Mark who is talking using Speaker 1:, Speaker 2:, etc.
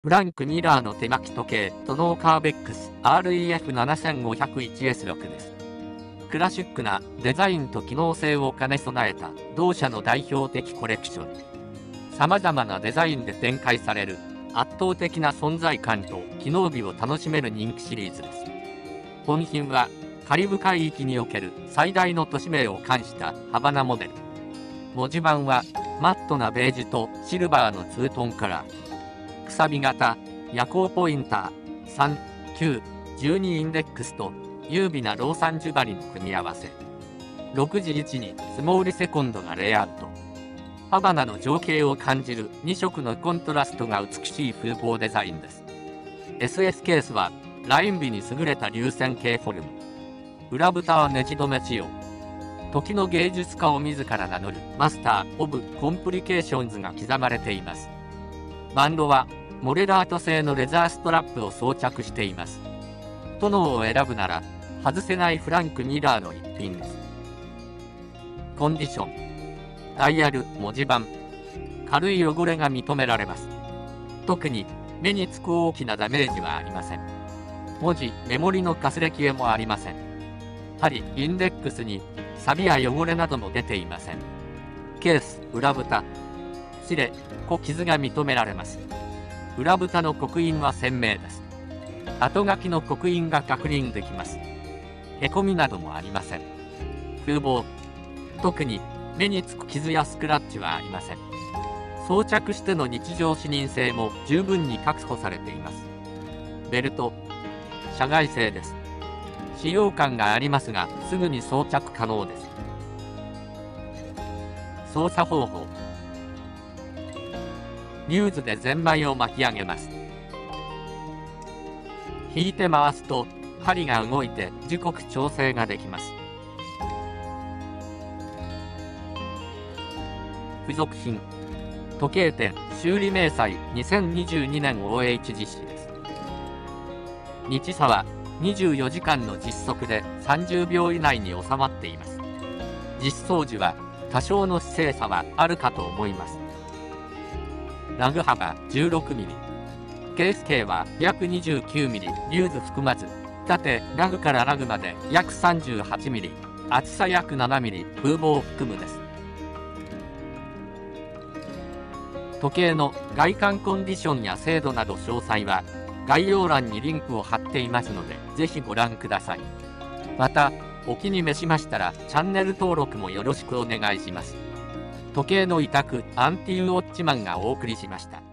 Speaker 1: フランク・ミラーの手巻き時計、トノーカーベックス REF7501S6 です。クラシックなデザインと機能性を兼ね備えた同社の代表的コレクション。様々なデザインで展開される圧倒的な存在感と機能美を楽しめる人気シリーズです。本品はカリブ海域における最大の都市名を冠したハバナモデル。文字盤はマットなベージュとシルバーのツートンカラー。くさび型、夜光ポインター、3、9、12インデックスと優美なローサンジュバリの組み合わせ。6時1にスモールセコンドがレイアウト。ハバナの情景を感じる2色のコントラストが美しい風貌デザインです。SS ケースはライン美に優れた流線形フォルム。裏蓋はネジ止め仕様。時の芸術家を自ら名乗るマスター・オブ・コンプリケーションズが刻まれています。バンドはモレラート製のレザーストラップを装着しています。殿を選ぶなら外せないフランク・ミラーの一品です。コンディション。ダイヤル、文字盤。軽い汚れが認められます。特に目につく大きなダメージはありません。文字、メモリのかすれ消えもありません。針、インデックスに錆や汚れなども出ていません。ケース、裏蓋。シレ、小傷が認められます。裏蓋の刻印は鮮明です。後書きの刻印が確認できます。へこみなどもありません。風貌。特に目につく傷やスクラッチはありません。装着しての日常視認性も十分に確保されています。ベルト。社外製です。使用感がありますが、すぐに装着可能です。操作方法。リューズでゼンマイを巻き上げます。引いて回すと針が動いて時刻調整ができます。付属品。時計店修理明細2022年 OH 実施です。日差は24時間の実測で30秒以内に収まっています。実装時は多少の姿勢差はあるかと思います。ラグ幅 16mm。ケース径は約 29mm、リューズ含まず、縦ラグからラグまで約 38mm、厚さ約 7mm、風貌を含むです。時計の外観コンディションや精度など詳細は概要欄にリンクを貼っていますので、ぜひご覧ください。また、お気に召しましたらチャンネル登録もよろしくお願いします。時計の委託、アンティウォッチマンがお送りしました。